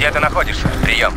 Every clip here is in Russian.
Где ты находишься? Прием.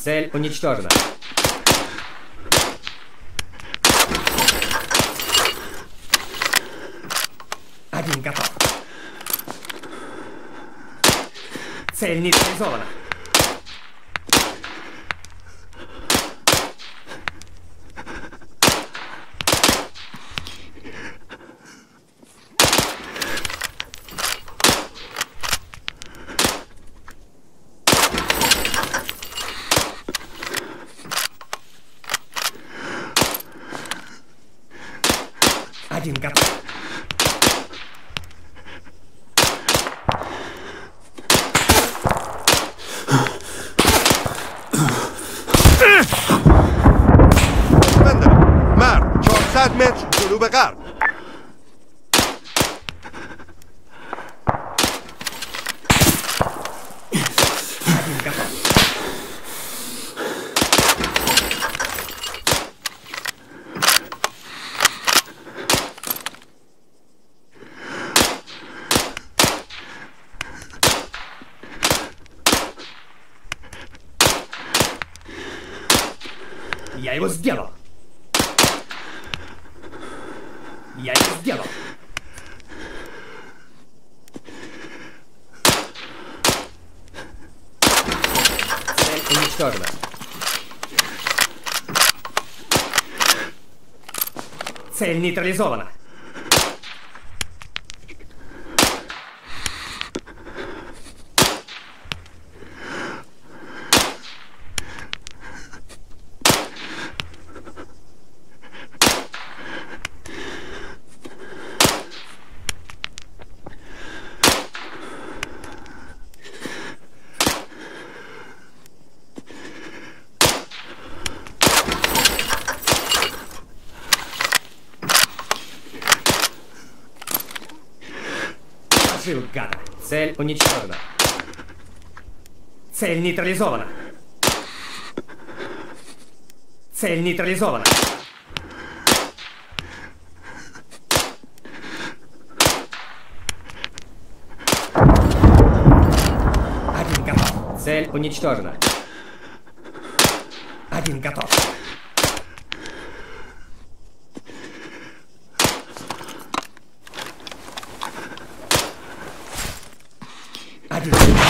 Цель уничтожена. Один готов. Цель нейтрализована. Один готов. مرد 400 متر جنوب غرب. Один готов. Я его сделал. Я его сделал. Цель уничтожена. Цель нейтрализована. Жил, гада. Цель уничтожена. Цель нейтрализована. Цель нейтрализована. Один готов. Цель уничтожена. Один готов. Один.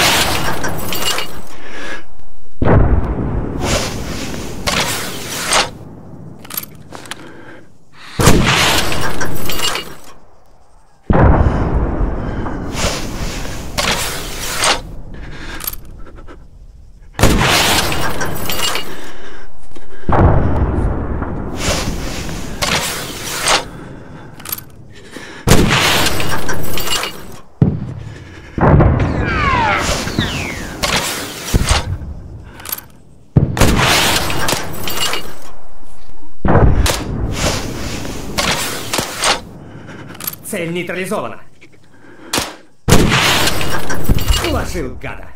Цель нейтрализована. Уложил, гада.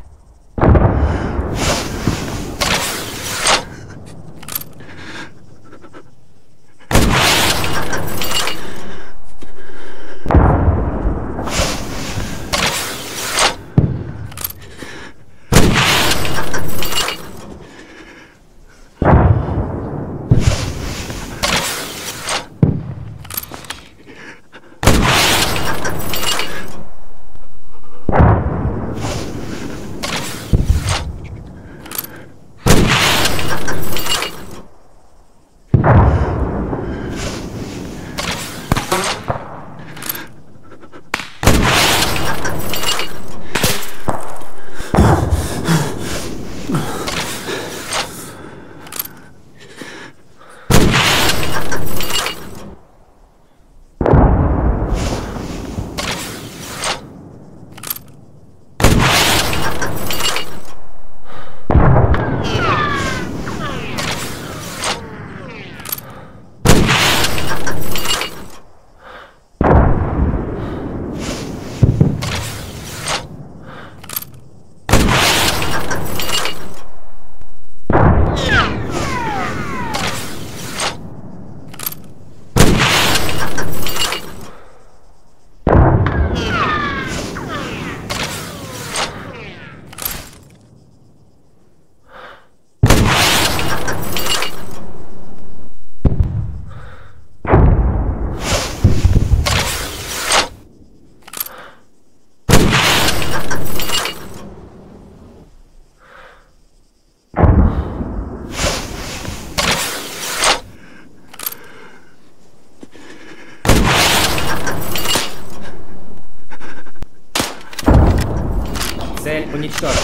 Цель уничтожена.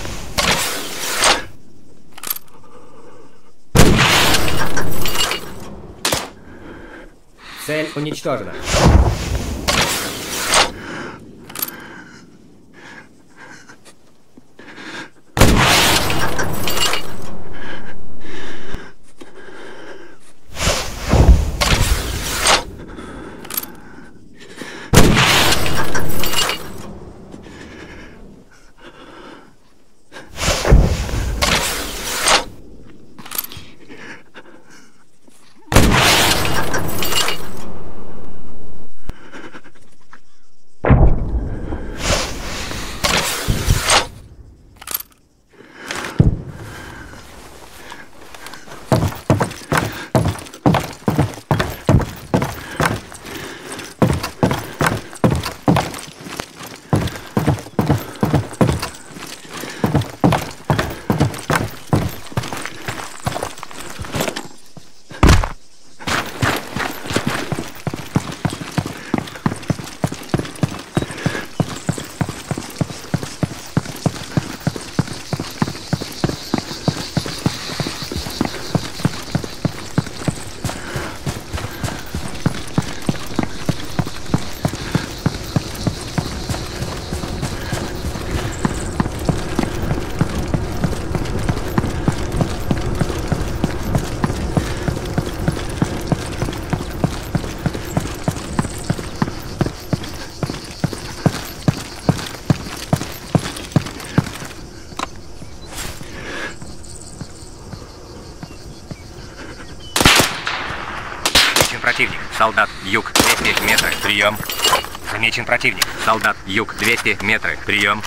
Цель уничтожена. Противник. Солдат. Юг. 200 метров. Прием. Замечен противник. Солдат. Юг. 200 метров. Прием.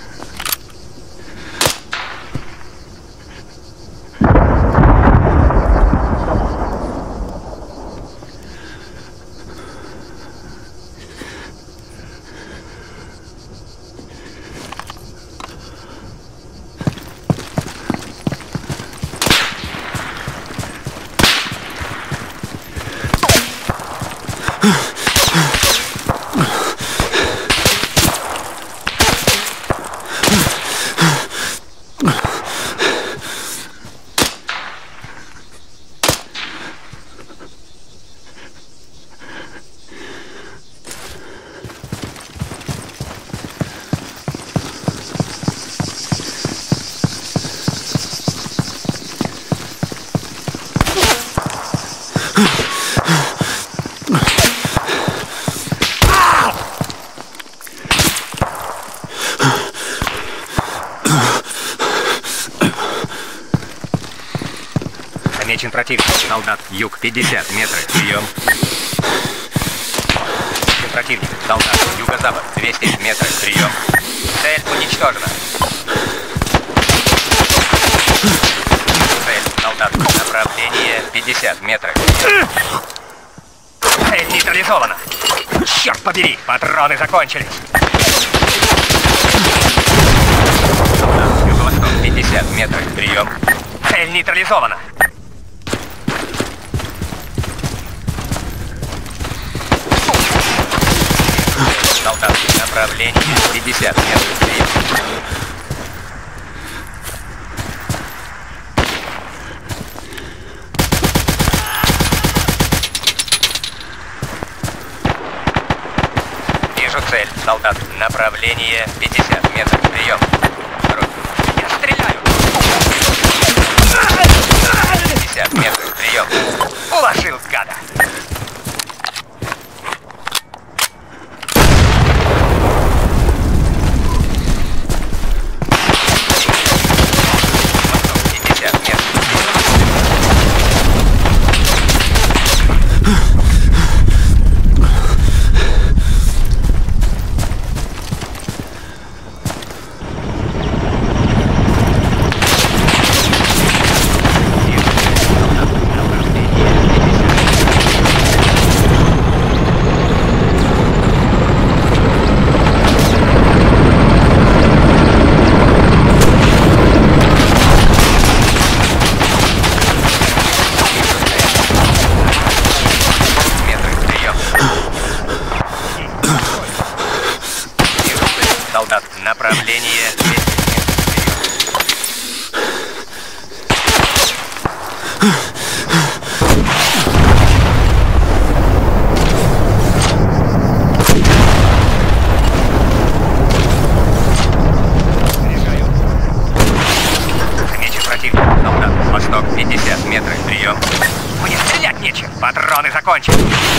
Замечен противник. Солдат. Юг. 50 метров. Прием. Противник. Солдат. Юго-запад. 200 метров. Прием. Цель уничтожена. Цель. Солдат. Направление 50 метров. Цель нейтрализована. Черт побери, патроны закончились. Солдат. Юго-восток. 50 метров. Прием. Цель нейтрализована. Солдат. Направление 50 метров. Прием. Вижу цель. Солдат. Направление 50 метров. Прием. Я стреляю. 50 метров. Прием. Уложил, гада. Направление закончились.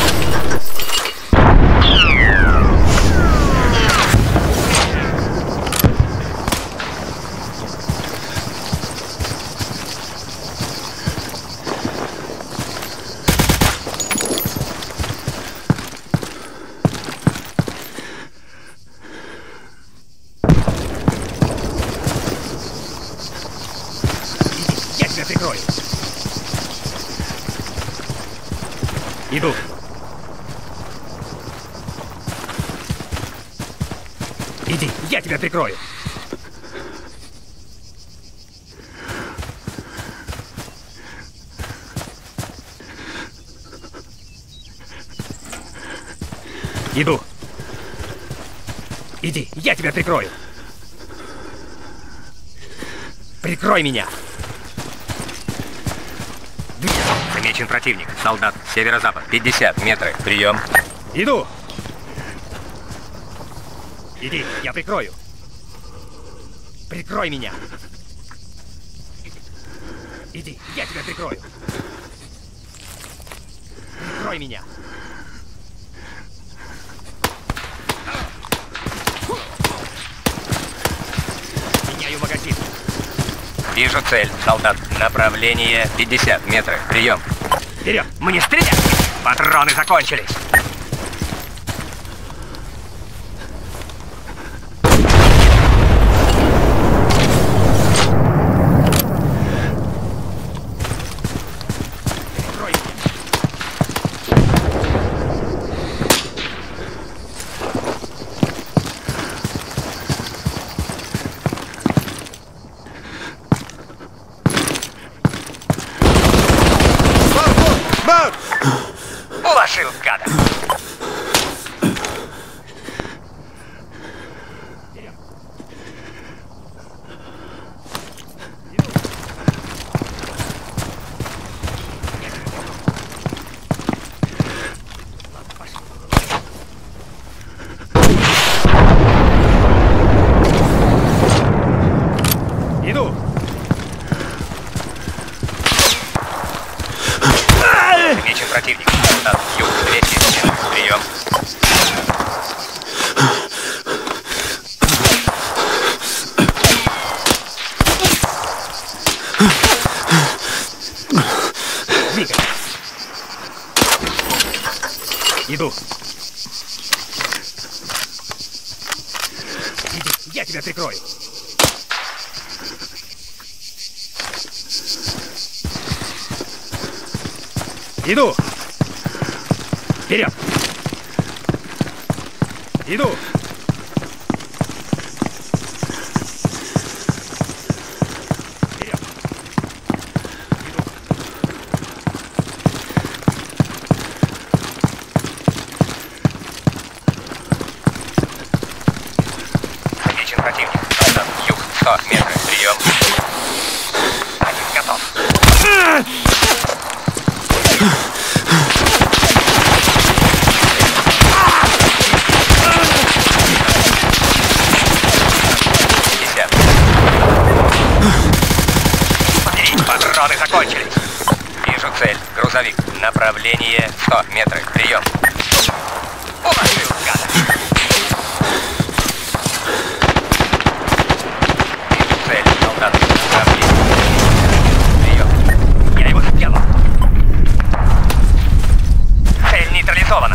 Я тебя прикрою. Иду. Иди, я тебя прикрою. Иду. Иди, я тебя прикрою. Прикрой меня. Замечен противник. Солдат. Северо-запад. 50 метров. Прием. Иду. Иди, я прикрою. Прикрой меня. Иди, я тебя прикрою. Прикрой меня. Меняю магазин. Вижу цель. Солдат. Направление 50 метров. Прием. Вперед! Мне стрелять! Патроны закончились. Прикрой меня. March! Уложил, гада. Иду. Замечен противник. Солдат. Юг. 200 метров. Прием. Двигай. Иду. Иди, я тебя прикрою. Иду. Вперед. Иду. Вперед. Иду. Замечен противник. Солдат. Юг. 100 метров. Прием. Один готов. Патроны закончились. Вижу цель. Грузовик. Направление 100 метров. Прием. Уложил, гада. Вижу цель. Солдат. Направление. Прием. Я его сделал. Цель нейтрализована.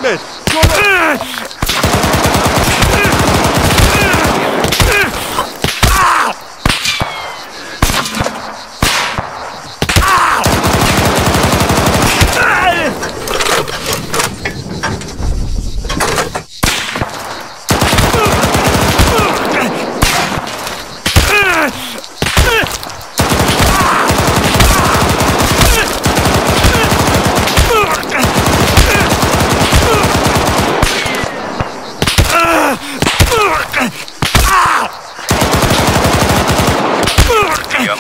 متر جلو Прием.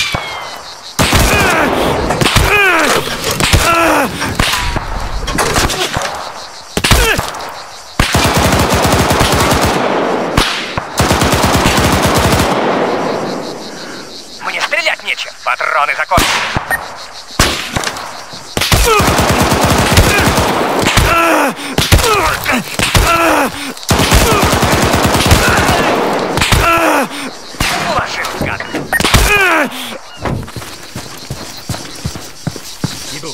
Мне стрелять нечем. Патроны закончились. Уложил, гад. Иду.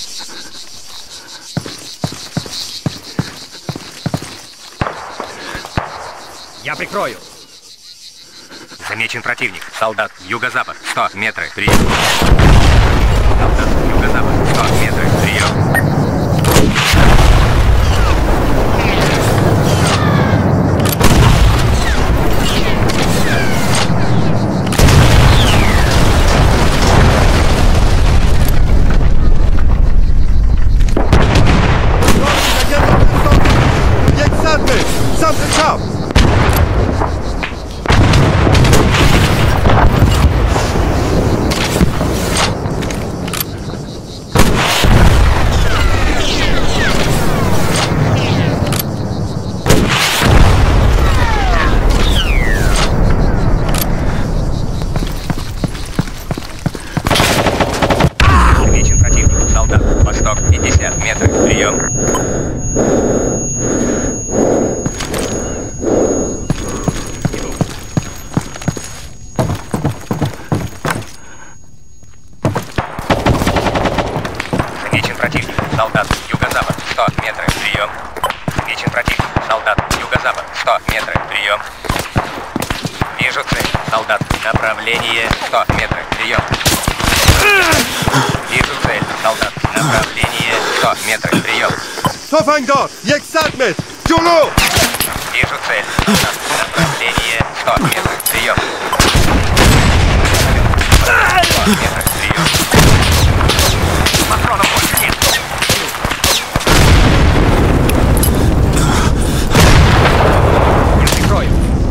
Я прикрою. Замечен противник. Солдат. Юго-запад. 100 метров. Прием. Солдат. Юго-запад. 100 метров. Прием. Сам чап! Замечен противник. Солдат. Восток. 50 метров. Прием. Замечен противник. Солдат. Юго-запад. 100 метров. Прием. Замечен противник. Солдат. Юго-запад. 100 метров. Прием. Вижу цель. Солдат. Направление 100 метров. Прием. Вижу цель. Солдат. Направление 100 метров. Прием. تفنگدار 100 متر جلو Вижу цель. Солдат. Направление 100 метров. Прием. 100 метров. Прием. Патронов больше нет. Я прикрою.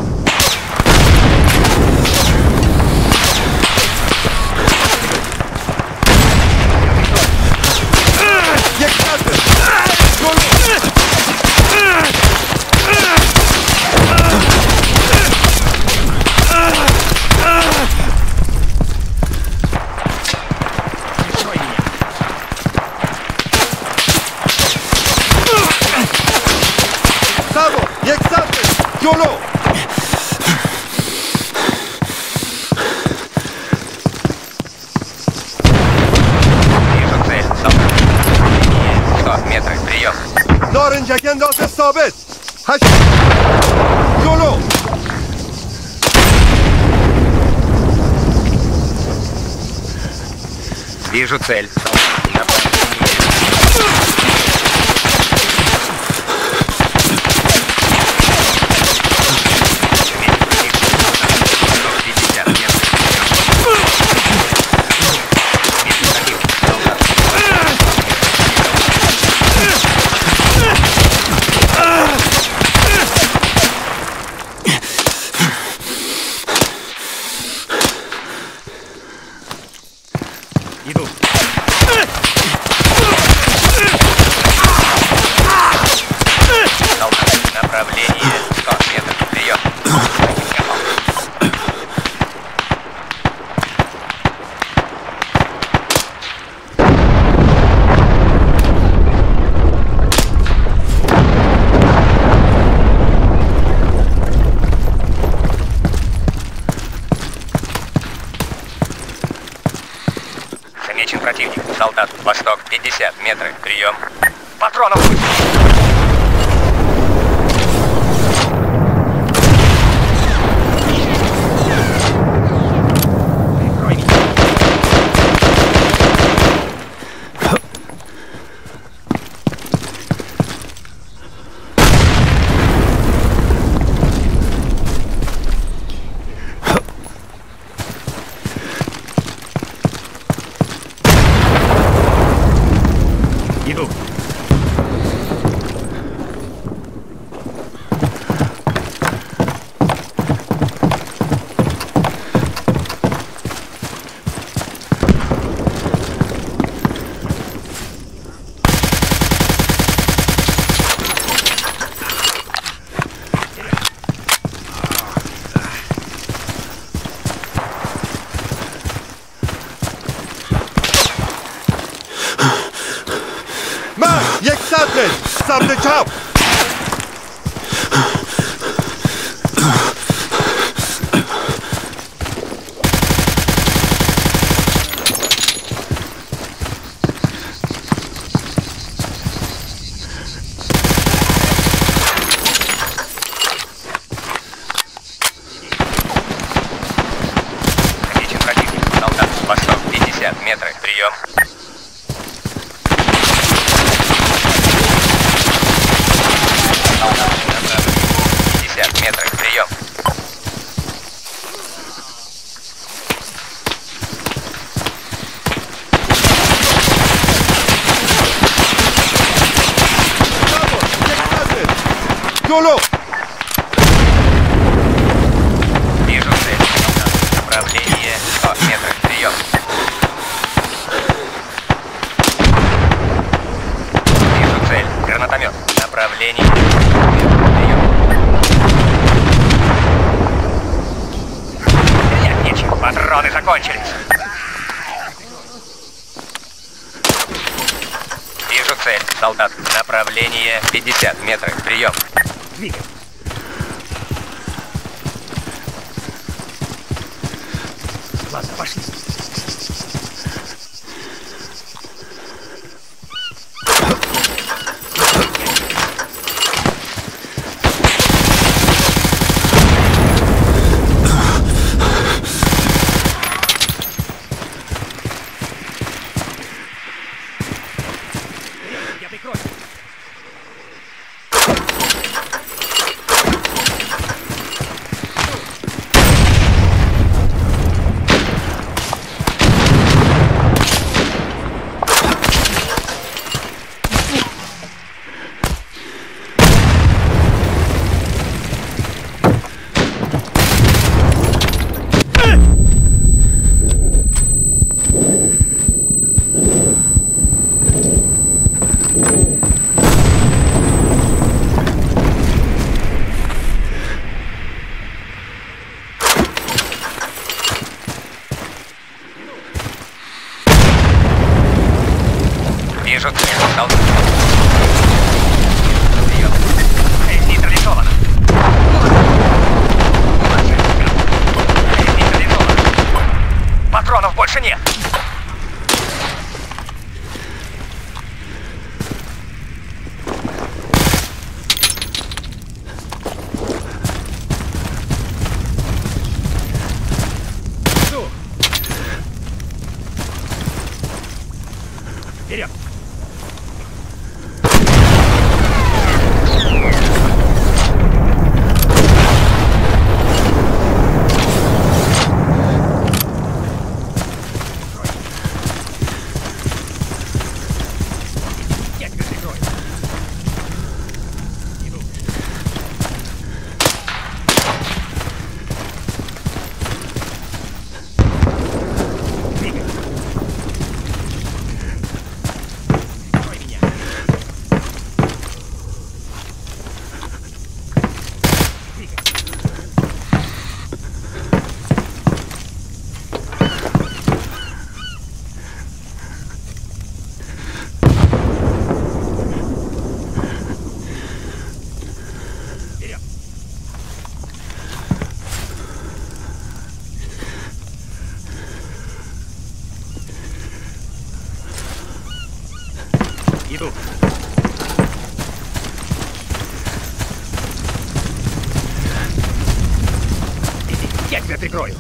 Прикрой меня. سبو 100 متر جلو Вижу цель. Солдат. Направление 100 метров. Прием. نارنجک انداز ثابت 8 جلو Вижу цель. Солдат. Направление. Иду. Солдат. Направление 100 метров. Прием. Замечен противник. Солдат. Восток. 50 метров. Прием. Патронов. سمت چپ. Замечен противник. Солдат. Восток. 50 метров. Прием. Солдат. Направо. 50 метров. Прием. جلو. Вижу цель. Солдат. Направление 100 метров. Прием. Вижу цель. Гранатомет. Направление. Прием. Нет, нечего. Патроны закончились. Вижу цель. Солдат. Направление 50 метров. Прием. Двигай. Ладно, пошли. Я прикрою. Вижу цель. Солдат. Прием. Цель нейтрализована. Цель нейтрализована. Патронов больше нет. Иду. Вперед. Я тебя прикрою. Иду. Двигай. Прикрой меня. Двигай. Вперед. Иду. Иди, я тебя прикрою.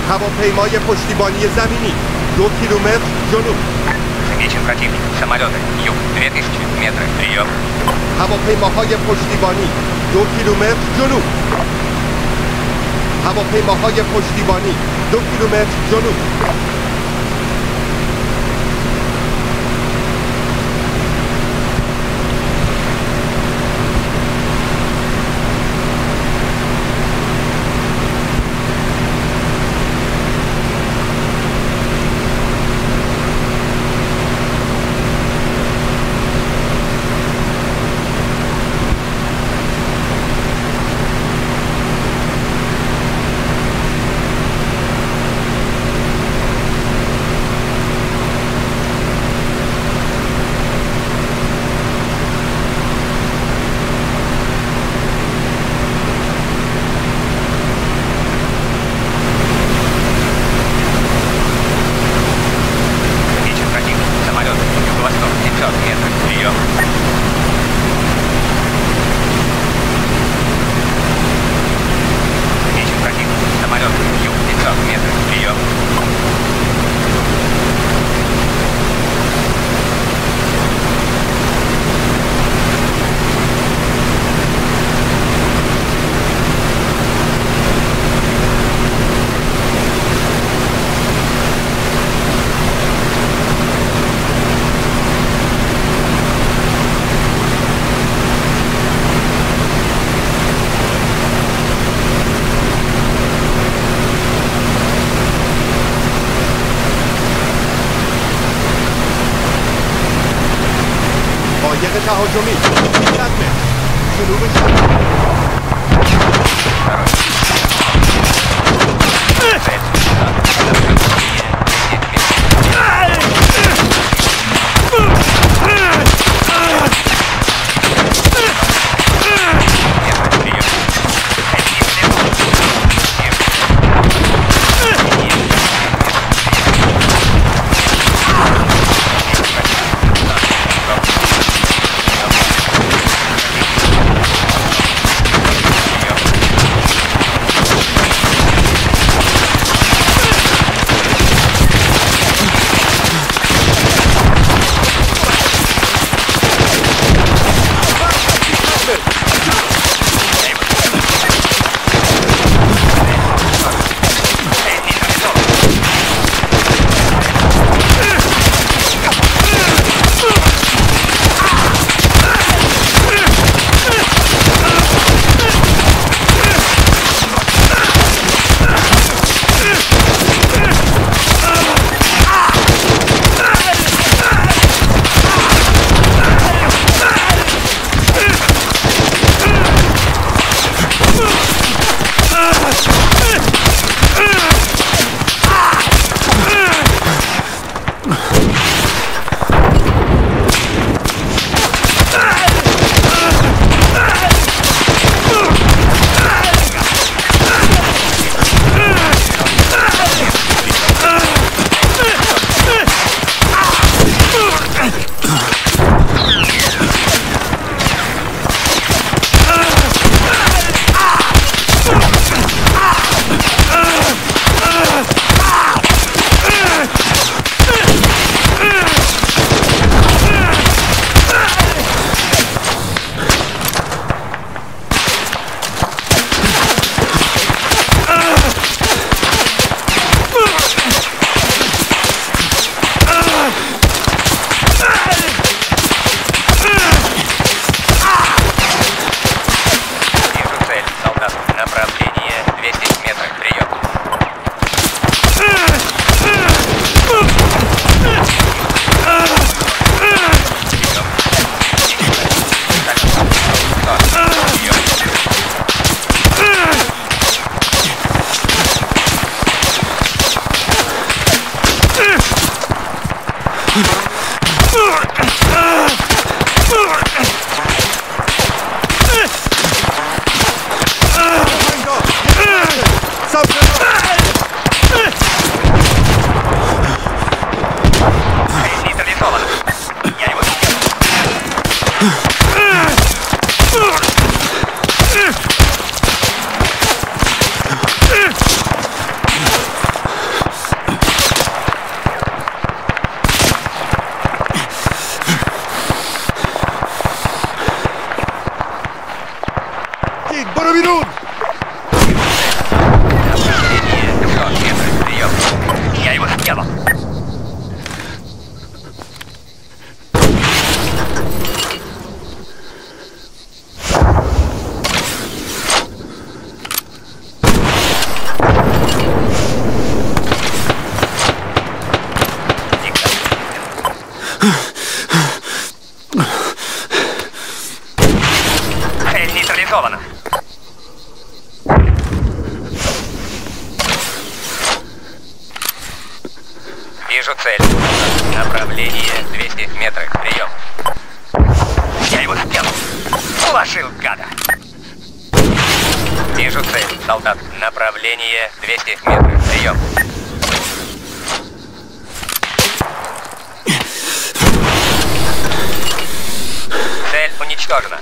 هواپیمای پشتیبانی زمینی 2 کیلومتر جنوب. Замечен противник. Самолеты. Юг. 2000 метров. Прием. هواپیماهای پشتیبانی 2 کیلومتر جنوب. هواپیماهای پشتیبانی 2 کیلومتر جنوب. Замечен противник. Самолеты. Юго-восток. 500 метров. Прием. Замечен противник. Самолеты. Юг. 500 метров. Прием. قایق تهاجمی 300 متر جنوب شرق. Второй. Цель. Вижу цель. Направление 200 метров. Прием. Я его сделал. Уложил, гада. Вижу цель, солдат. Направление 200 метров. Прием. Цель уничтожена.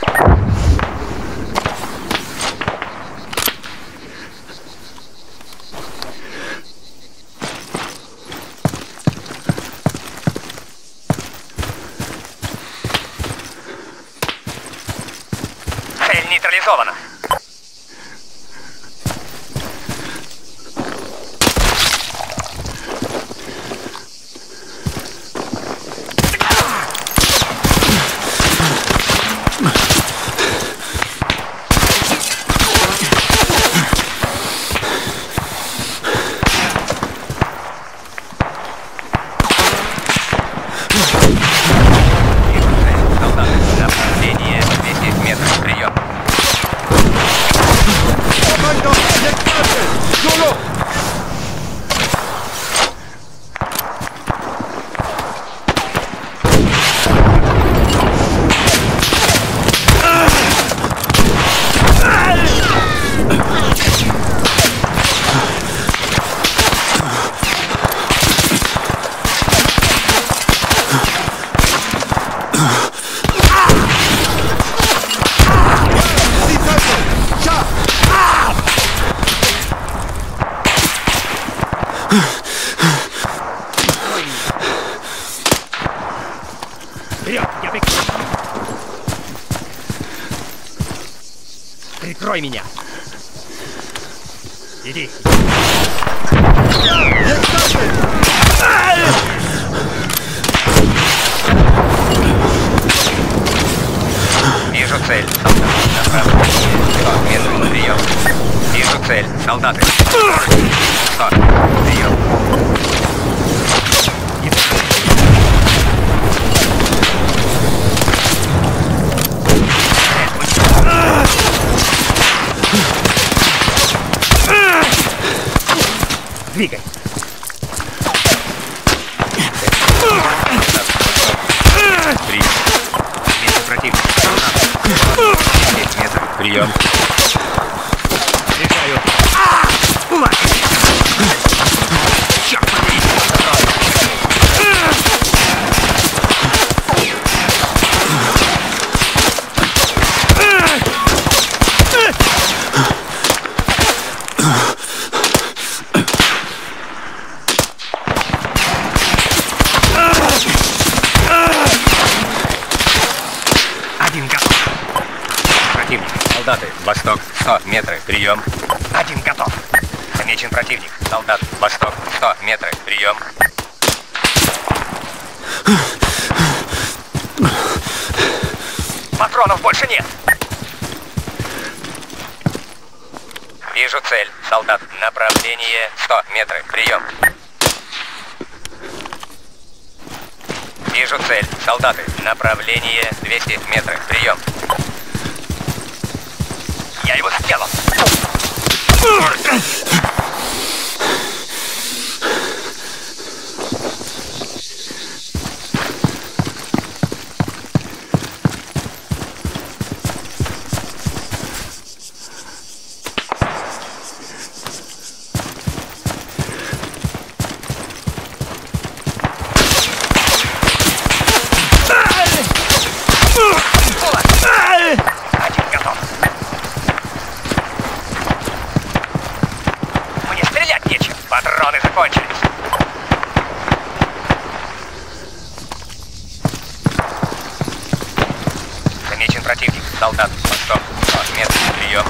Цель нейтрализована. Направление 200 метров. Прием. Comandant, l'extraction! Solo! Вперед! Я прикрою. Прикрой меня! Иди! Вижу цель. Направление 100 метров. Прием. Вижу цель. Солдаты. 100. Прием. Двигай! Прием. Вижу противника. 10 метров. Прием. Решаю! Черт побери! Один готов! Противник. Солдаты. Восток. 100 метров. Прием. Один готов! Замечен противник. Солдат. Восток. 100 метров. Прием. Патронов больше нет! Вижу цель. Солдат. Направление 100 метров. Прием. Вижу цель. Солдаты. Направление 200 метров. Прием. Я его сделал! Один готов! Мне стрелять нечем! Патроны закончились! Замечен противник. Солдат. Восток. 100 метров. Прием.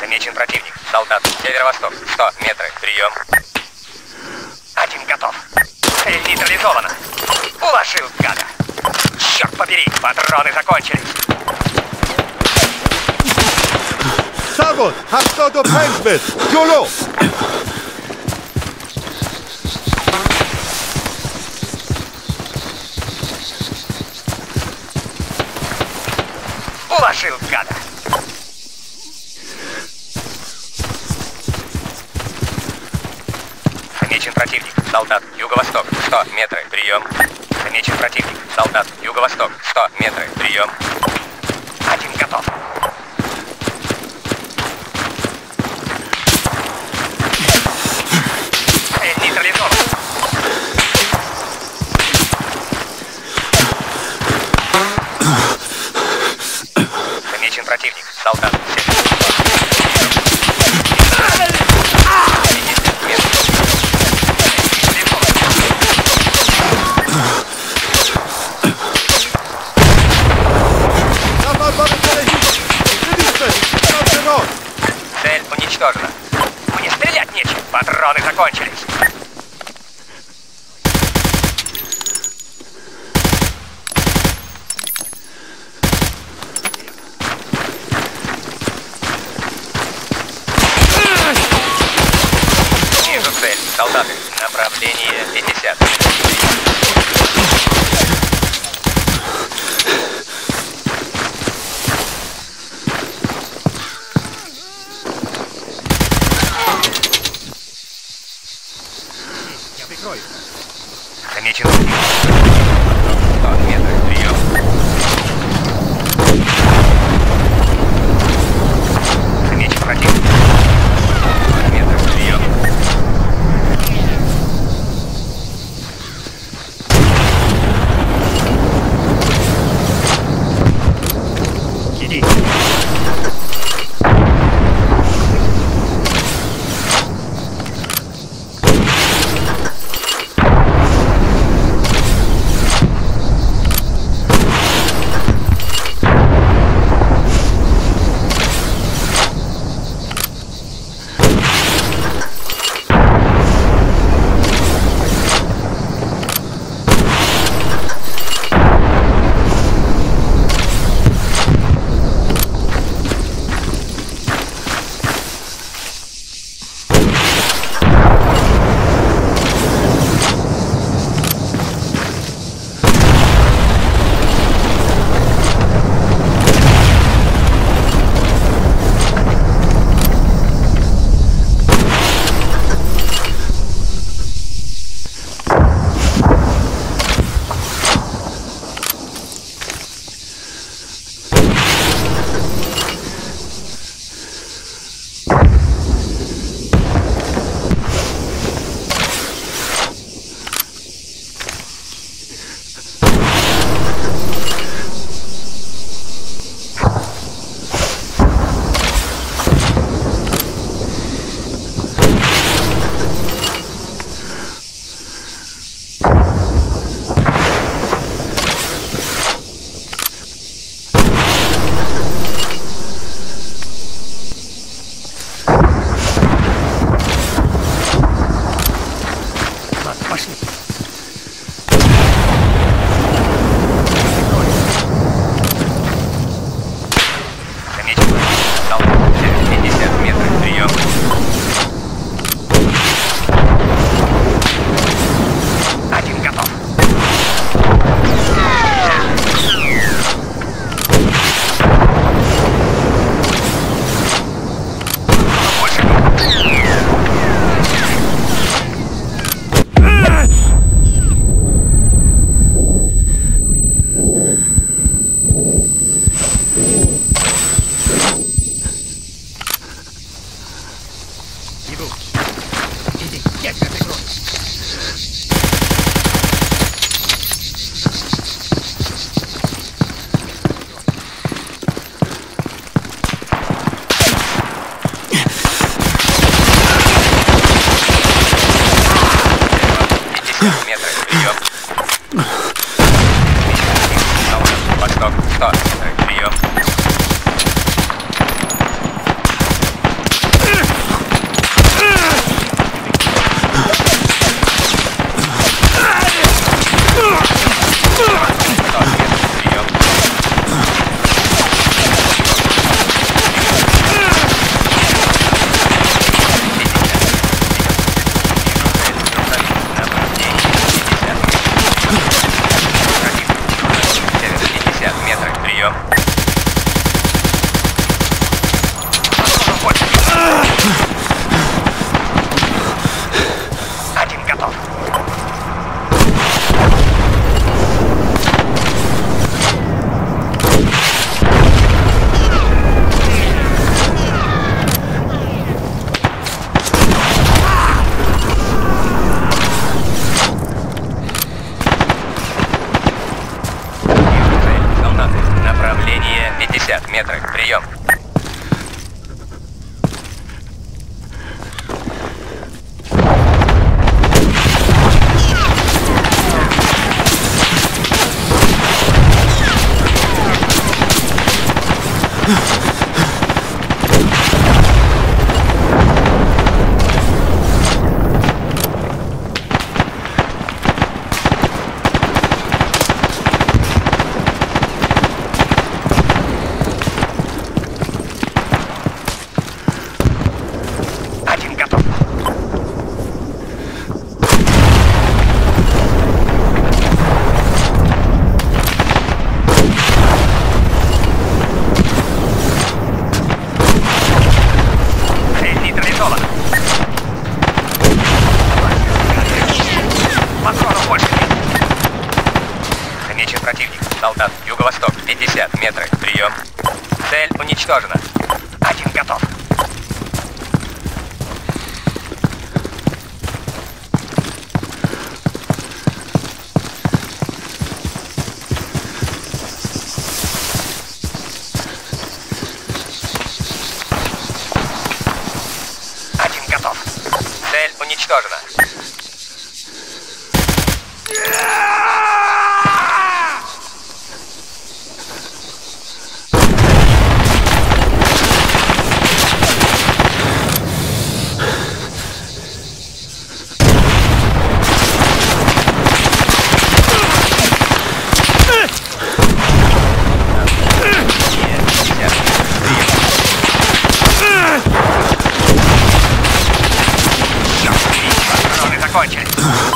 Замечен противник. Солдат. Северо-восток. 100 метров. Прием. Один готов. Цель нейтрализована. Уложил, гада. Черт побери, патроны закончились. Sabot, hast du do pędzbet? Jolo! Уложил, гада. Замечен противник. Солдат. Юго-восток. 100 метров. Прием. Замечен противник. Солдат. Юго-восток. 100 метров. Прием. Один готов. Цель нейтрализована. Замечен противник. Солдат. Цель уничтожена. Мне стрелять нечем. Патроны закончились. Вижу цель. Солдаты. Направление 50. Замечен противник. 100 метров. Прием. Замечен противник. 100 метров. Прием. Иди. Пошли. Замечен. Солдат. 50 метров. Прием. Один готов. Иду. Иди, я тебя прикрою. Метров. Прием. Восток. 100 метров. Прием. юго-восток, 50 метров, прием. Цель уничтожена. Один готов. Один готов. Цель уничтожена. Патроны закончились.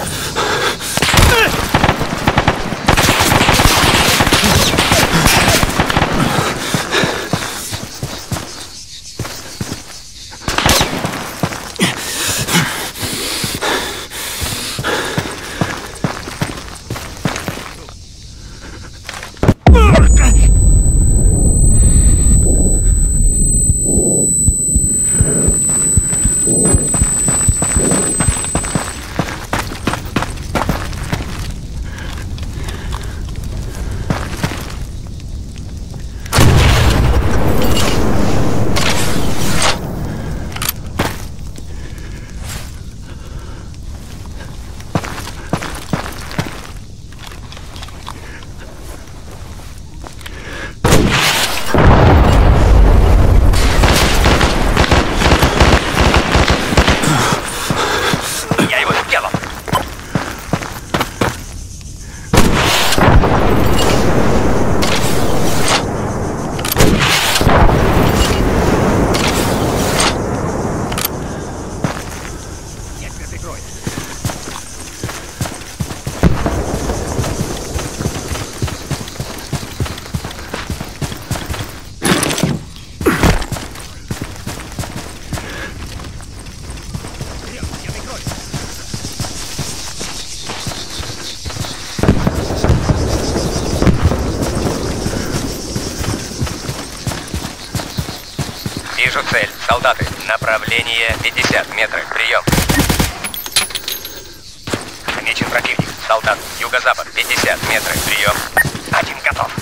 Я его сделал. Я тебя прикрою. Вперед, я прикрою. Вижу цель. Солдаты. Направление 50 метров. Прием. Замечен противник. Солдат. Юго-запад. 50 метров. Прием. Один готов.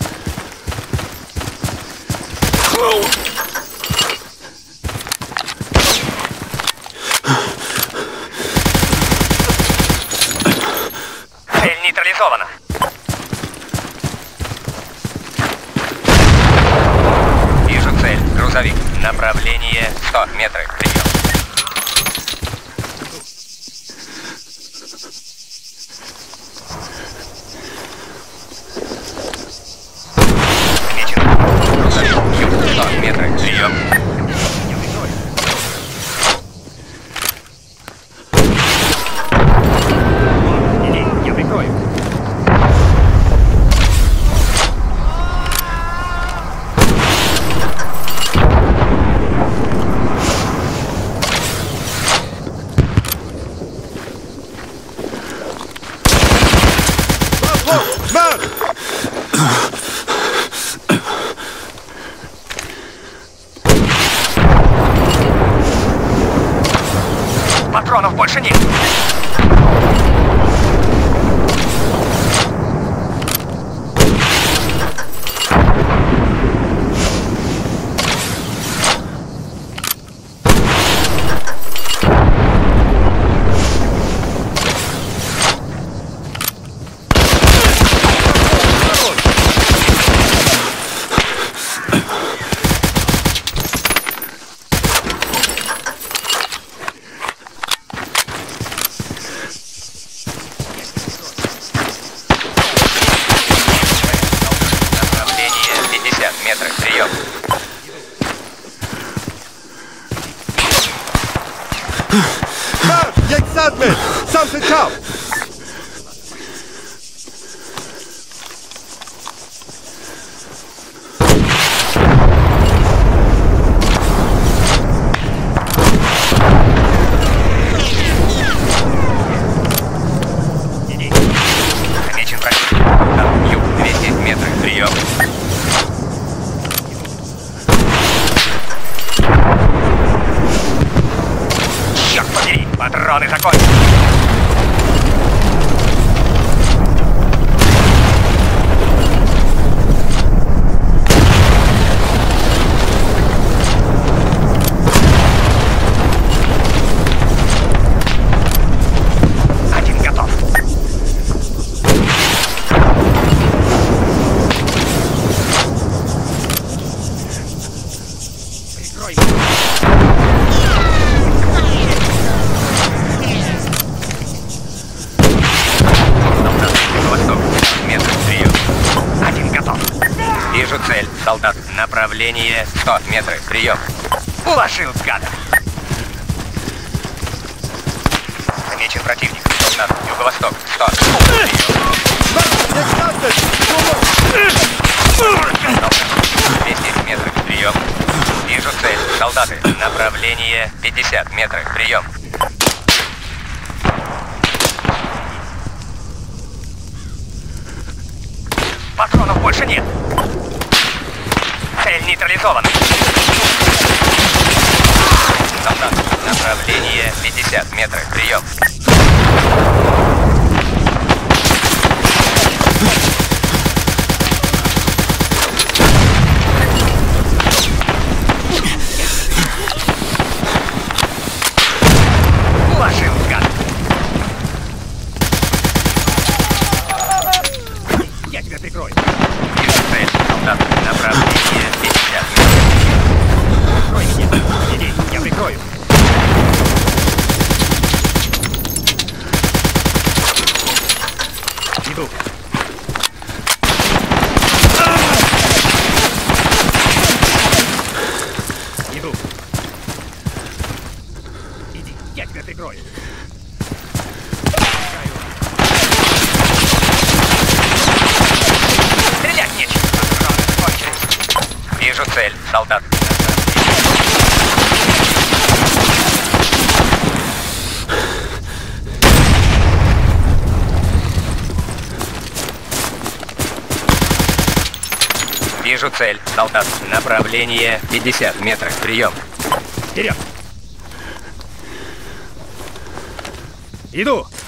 Цель нейтрализована. Вижу цель. Грузовик. Направление 100 метров. Прием. Замечен. Грузовик. Юг 100 метров. Прием. Я прикрою. Иди, я прикрою. Марш! Патронов больше нет. Sadman! Something's up! Замечен противник. Там, юг, 200 метров, прием. Патроны закончились. Один готов. Прикрой. Восток. Метр. Прием. Один готов. Вижу цель. Солдат. Направление 100 метров. Прием. Уложил, гада. Замечен противник. Солдат. Юго-восток. 100. Прием. 200 метров. Прием. Вижу цель. Солдаты. Направление 50 метров. Прием. Патронов больше нет. Цель нейтрализована. Солдат. Направление 50 метров. Прием. Уложил, гад. Я тебя прикрою. Вижу цель. Солдат. Направление 50 метров. Прикрой меня. Иди, я прикрою. Иду. Иду. Иди, я тебя прикрою. Стрелять нечем. Патроны закончились. Вижу цель. Солдат. Вижу цель. Солдат. Направление 50 метров. Прием. Вперед! Иду!